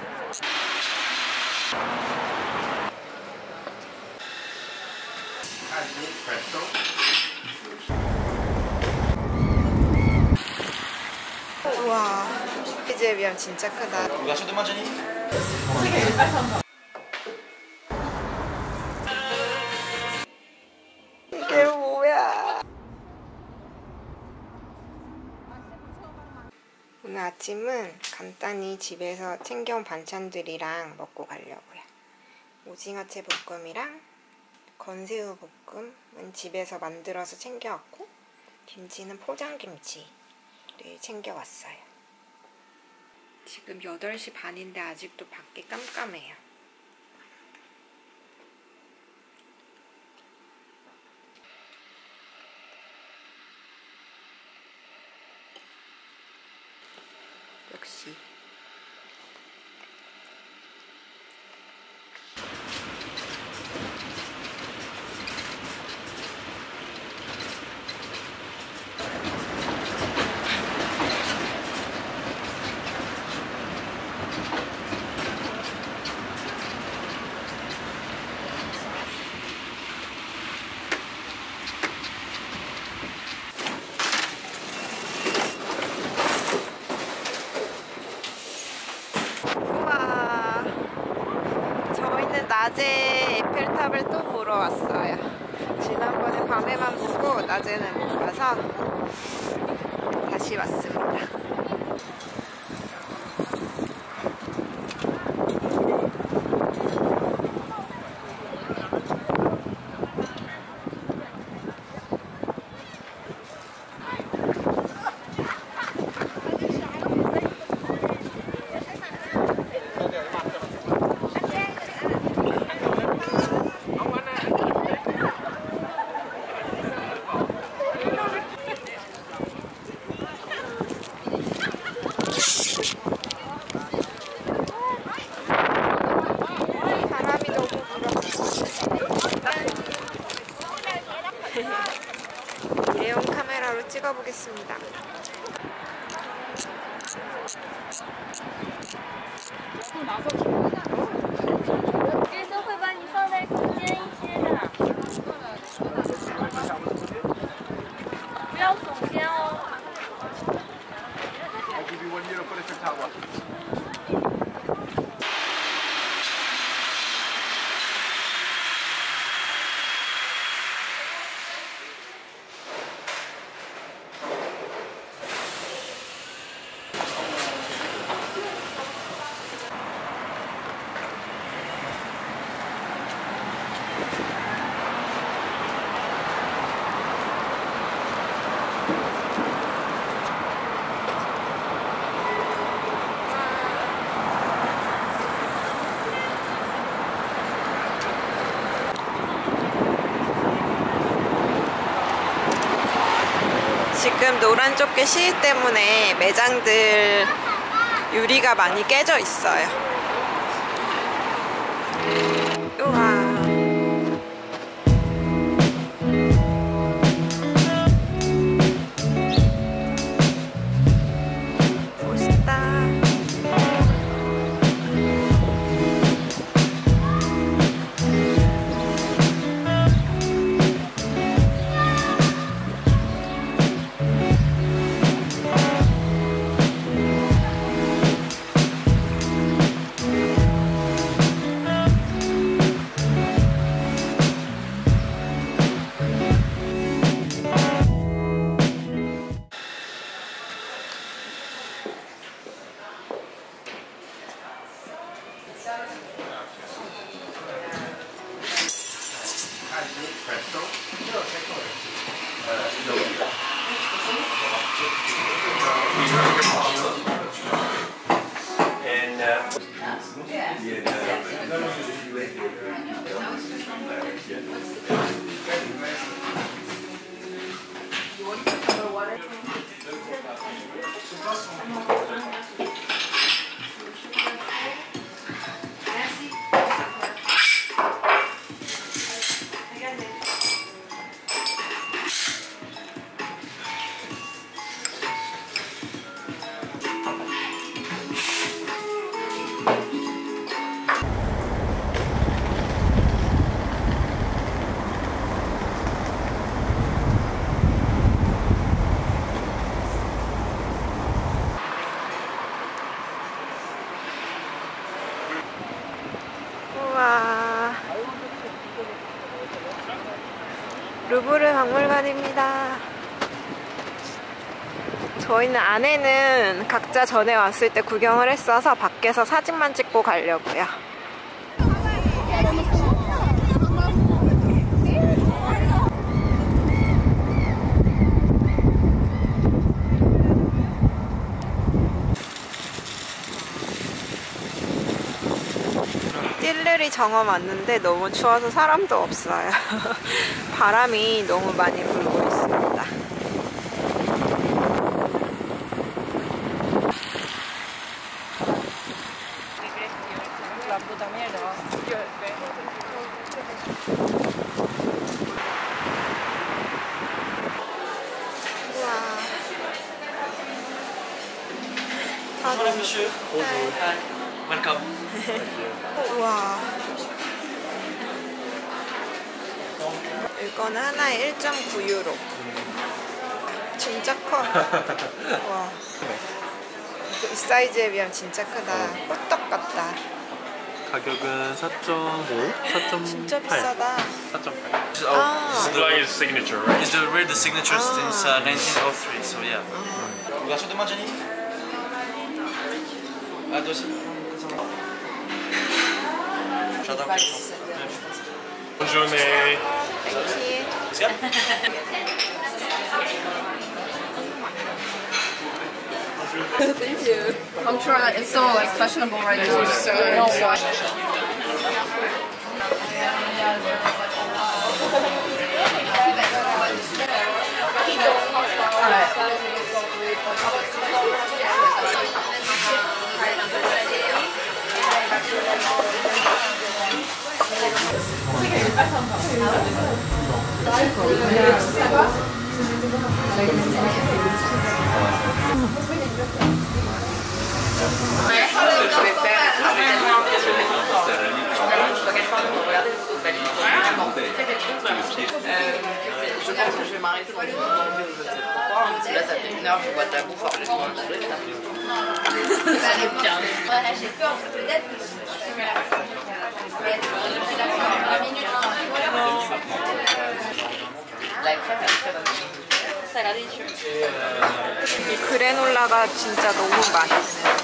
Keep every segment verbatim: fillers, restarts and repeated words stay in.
우와, 피지에 비하면 진짜 크다. 이게 뭐야? 오늘 아침은 간단히 집에서 챙겨온 반찬들이랑 먹고 가려고요. 오징어채 볶음이랑 건새우 볶음은 집에서 만들어서 챙겨왔고, 김치는 포장김치를 챙겨왔어요. 지금 여덟 시 반인데 아직도 밖에 깜깜해요. 역시 낮에 에펠탑을 또 보러 왔어요. 지난번에 밤에만 보고 낮에는 못 가서 다시 왔습니다. 대형 카메라로 찍어보겠습니다. 지금 노란 조끼 시위 때문에 매장들 유리가 많이 깨져 있어요. 우와. 루브르 박물관입니다. 저희는 안에는 각자 전에 왔을 때 구경을 했어서 밖에서 사진만 찍고 가려고요. 찔레리 정원 왔는데 너무 추워서 사람도 없어요. 바람이 너무 많이 불고 있습니다. Bonjour monsieur. Bonjour. Welcome. 우와. 이거는 하나에 일 점 구 유로. 진짜 커. 와. 이 사이즈에 비하면 진짜 크다. 호떡 같다. 가격은 사 점 오, 사 점 팔. 진짜 비싸다. 사 점 팔. 아. This is like his signature, right? It's the we're the signature since uh, nineteen oh three, so yeah. Ouverture demain, Jenny? Ah, toi aussi? J'adore. Bonne journée. Thank you. I'm trying. It's so like fashionable right now. So no wash. Je pense que je vais m'arrêter dans le manger ou je ne sais pas pourquoi. Parce que là, ça fait une heure que je vois de la bouffe, alors que je mange de ça. Voilà, j'ai peur peut-être que je vais la 이 그래놀라가 진짜 너무 맛있어요.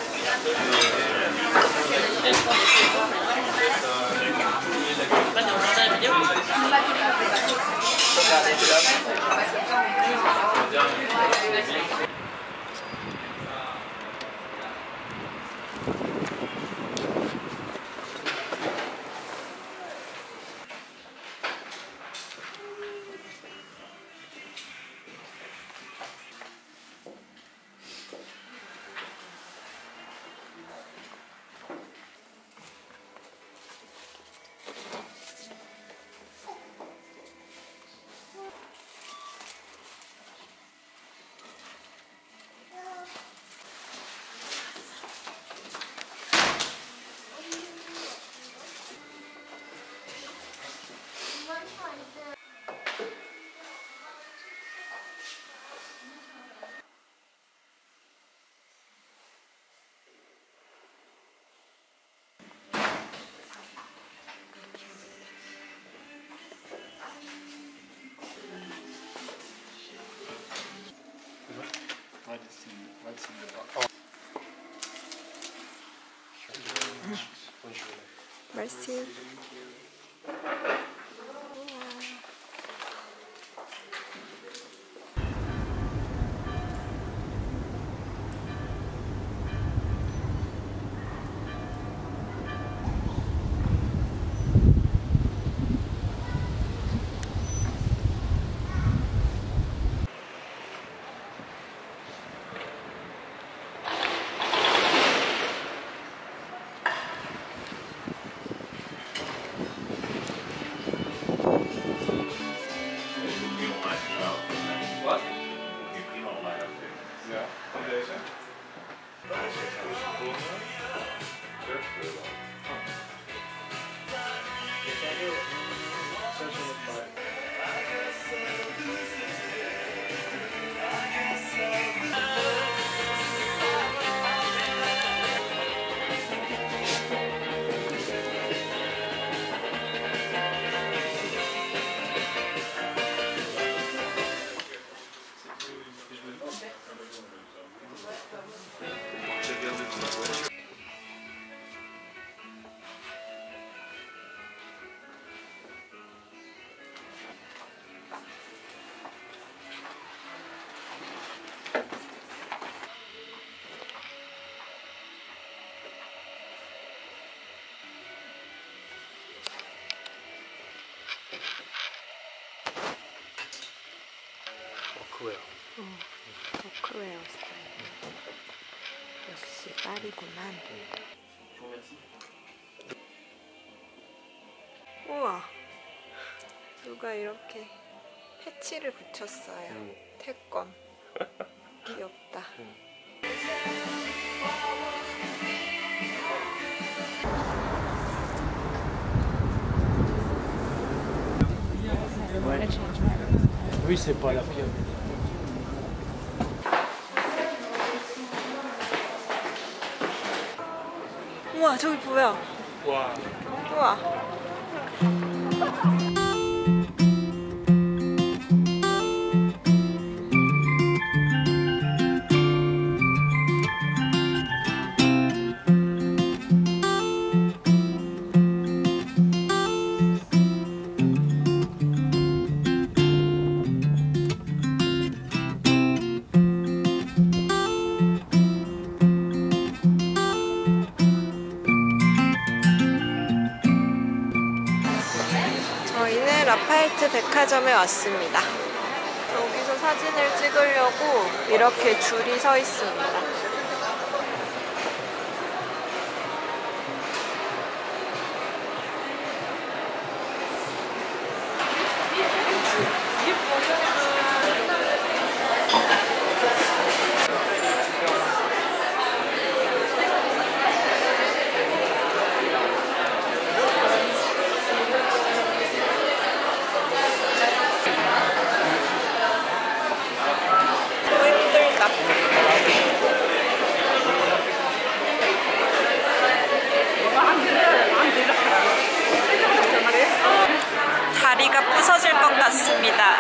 Merci. 워크웨어 스타일. 역시 파리구만. 우와, 누가 이렇게 패치를 붙였어요. 응. 태권. 귀엽다. Oui, c'est pas la pire. 우와, 저기 뭐야? 와. 우와. 저희는 라파엘트 백화점에 왔습니다. 여기서 사진을 찍으려고 이렇게 줄이 서 있습니다. 다리가 부서질 것 같습니다.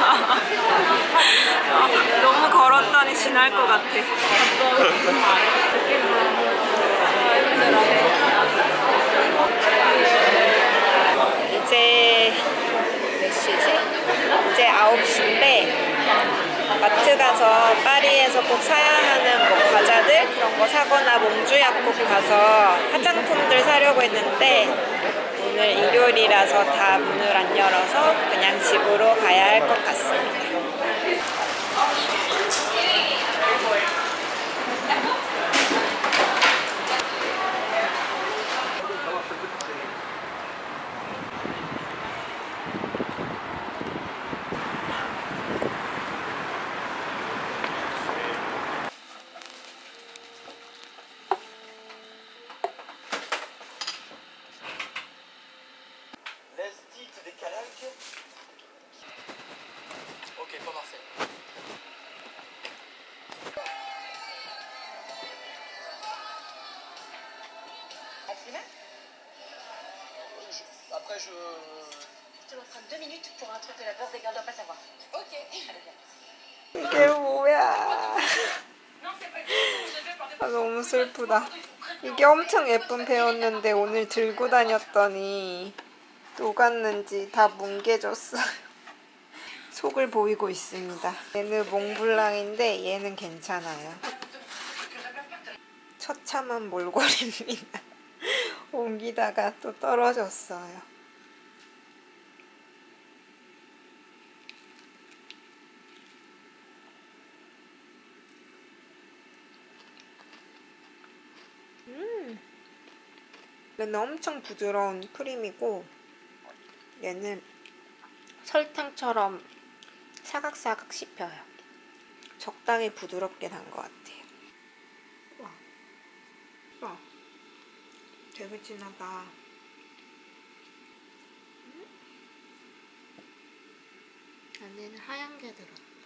어, 너무 걸었더니 지날 것 같아. 이제 몇 시지? 이제 아홉 시인데 마트 가서 파리에서 꼭 사야 하는 뭐 과자들 그런 거 사거나 몽주 약국 가서 화장품들 사려고 했는데 오늘 일요일이라서 다 문을 안 열어서 그냥 집으로 가야 할 것 같습니다. Ok, pas Marseille. Après, je. Je te montre deux minutes pour un truc que la bourse des gars doit pas savoir. Ok. 이게 뭐야? 아, 너무 슬프다. 이게 엄청 예쁜 배였는데 오늘 들고 다녔더니 녹았는지 다 뭉개졌어요. 속을 보이고 있습니다. 얘는 몽블랑인데 얘는 괜찮아요. 처참한 몰골입니다. 옮기다가 또 떨어졌어요. 음, 얘는 엄청 부드러운 크림이고 얘는 설탕처럼 사각사각 씹혀요. 적당히 부드럽게 단 것 같아요. 와, 와, 되게 진하다. 음? 안에는 하얀 게 들었다.